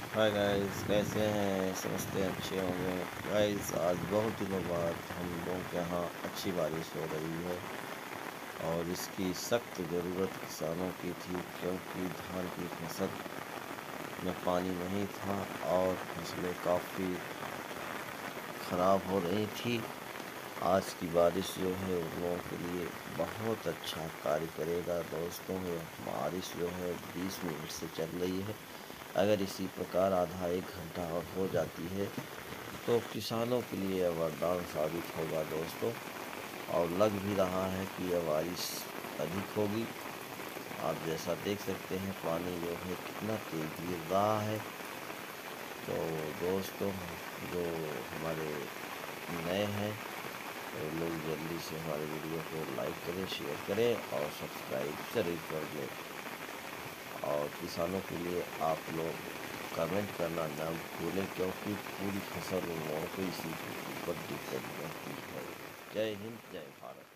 Hi guys, कैसे हैं? समझते हैं अच्छे होंगे। गाइस, आज बहुत दिनों बाद हम लोगों के यहाँ अच्छी बारिश हो रही है और इसकी सख्त ज़रूरत किसानों की थी, क्योंकि धान की फसल में पानी नहीं था और फसलें काफ़ी ख़राब हो रही थी। आज की बारिश जो है उन लोगों के लिए बहुत अच्छा कार्य करेगा दोस्तों। यह बारिश जो है 20 मिनट से चल रही है। अगर इसी प्रकार आधा 1 घंटा और हो जाती है तो किसानों के लिए यह वरदान साबित होगा दोस्तों। और लग भी रहा है कि यह बारिश अधिक होगी। आप जैसा देख सकते हैं पानी जो है कितना तेज़ गिर रहा है। तो दोस्तों, जो हमारे नए हैं तो लोग जल्दी से हमारे वीडियो को लाइक करें, शेयर करें और सब्सक्राइब ज़रूर कर लें। और किसानों के लिए आप लोग कमेंट करना ना भूलें, क्योंकि पूरी फसल उन लोगों को इसी के ऊपर डिपेंड करती है। जय हिंद, जय भारत।